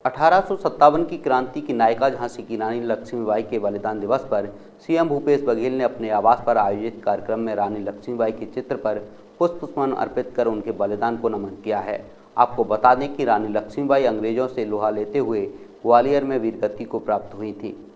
1857 की क्रांति की नायिका झांसी की रानी लक्ष्मीबाई के बलिदान दिवस पर सीएम भूपेश बघेल ने अपने आवास पर आयोजित कार्यक्रम में रानी लक्ष्मीबाई के चित्र पर पुष्पचक्र अर्पित कर उनके बलिदान को नमन किया है। आपको बता दें कि रानी लक्ष्मीबाई अंग्रेजों से लोहा लेते हुए ग्वालियर में वीरगति को प्राप्त हुई थी।